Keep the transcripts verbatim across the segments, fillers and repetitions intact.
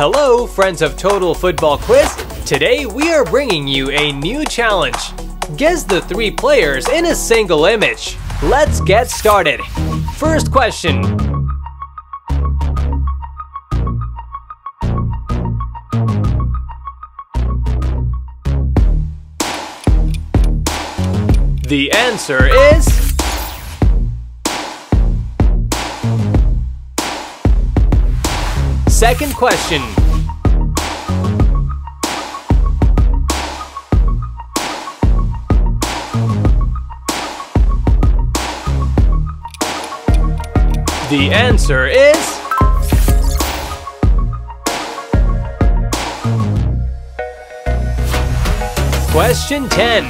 Hello, friends of Total Football Quiz. Today we are bringing you a new challenge. Guess the three players in a single image. Let's get started. First question. The answer is second question. The answer is question ten.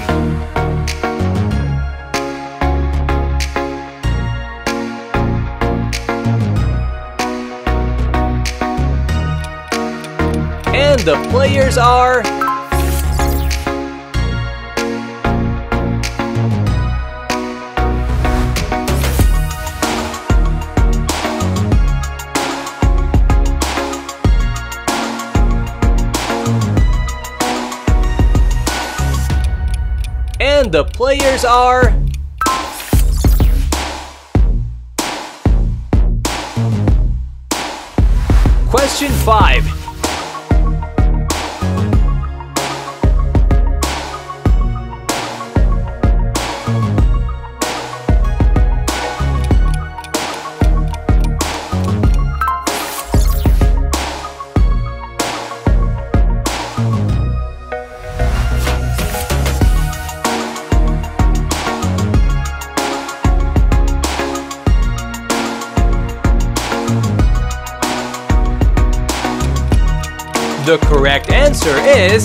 And the players are And the players are question five. The correct answer is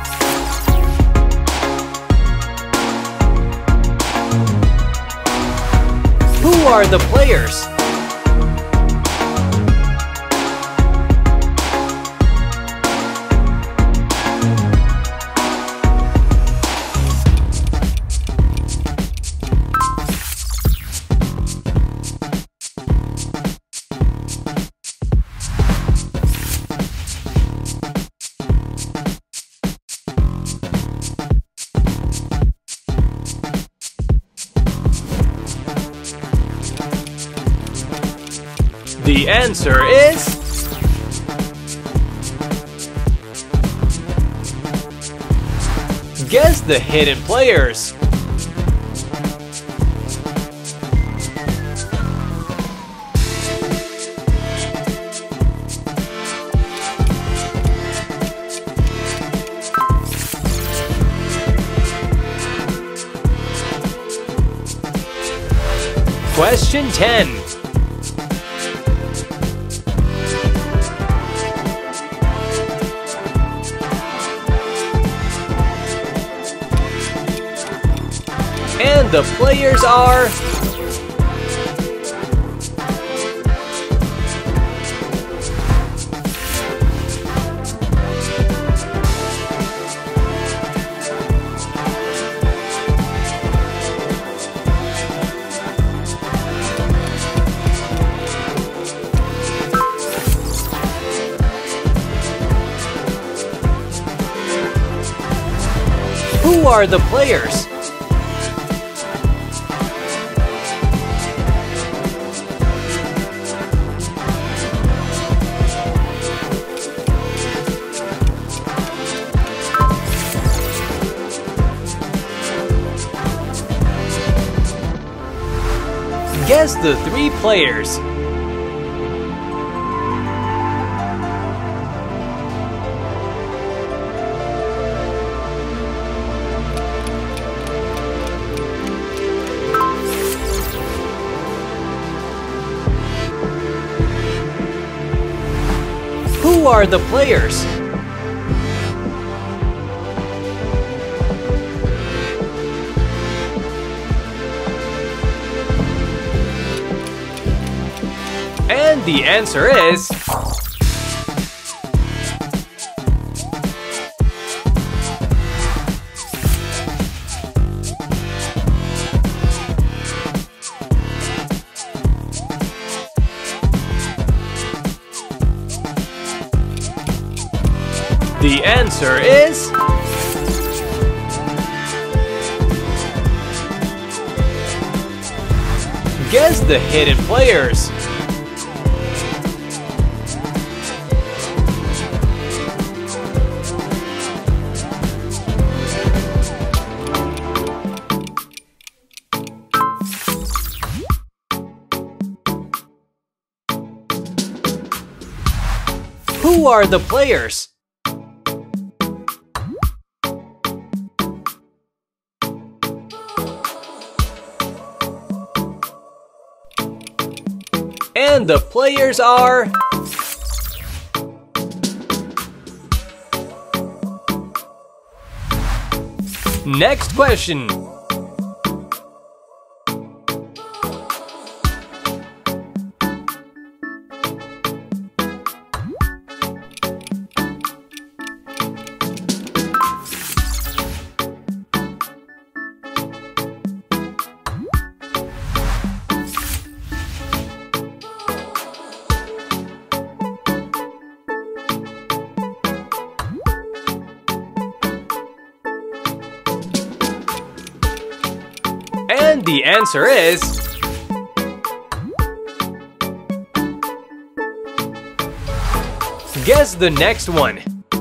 who are the players? The answer is guess the hidden players. Question ten. And the players are who are the players? Guess the three players. Who are the players? And the answer is The answer is... Guess the hidden players. Who are the players? And the players are... Next question. And the answer is... Guess the next one.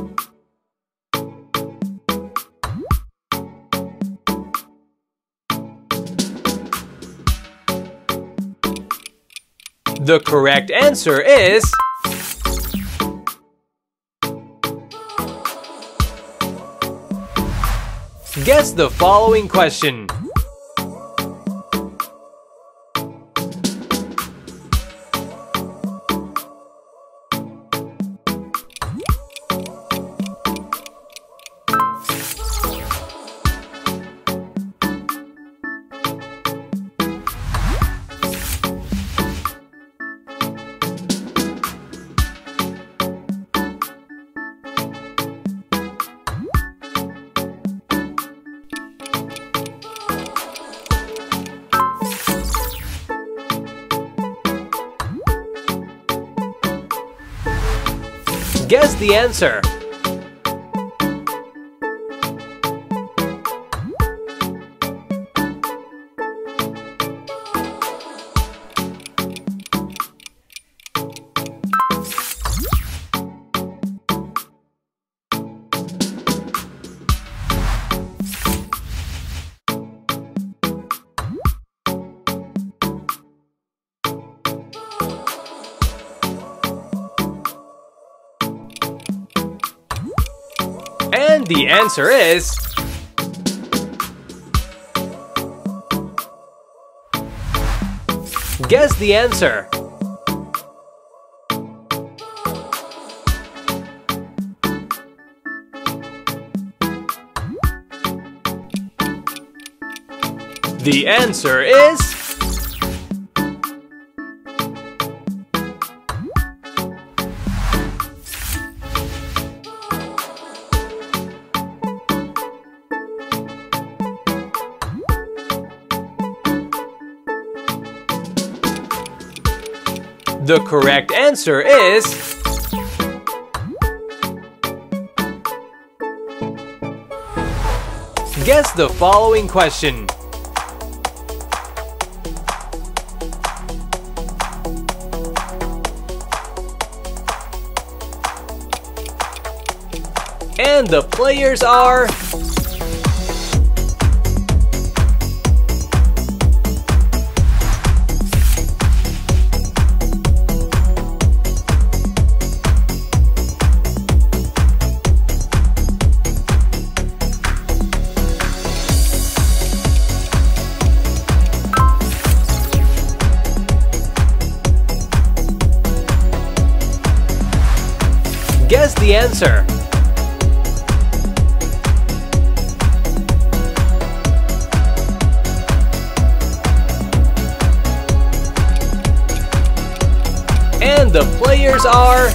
The correct answer is... Guess the following question. Guess the answer. And the answer is... Guess the answer. The answer is... The correct answer is... Guess the following question. And the players are... Guess the answer. And the players are...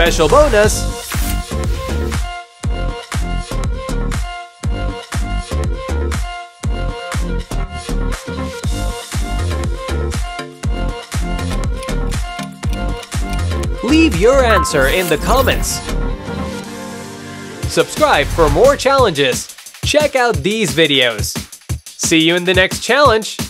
special bonus. Leave your answer in the comments. Subscribe for more challenges. Check out these videos. See you in the next challenge.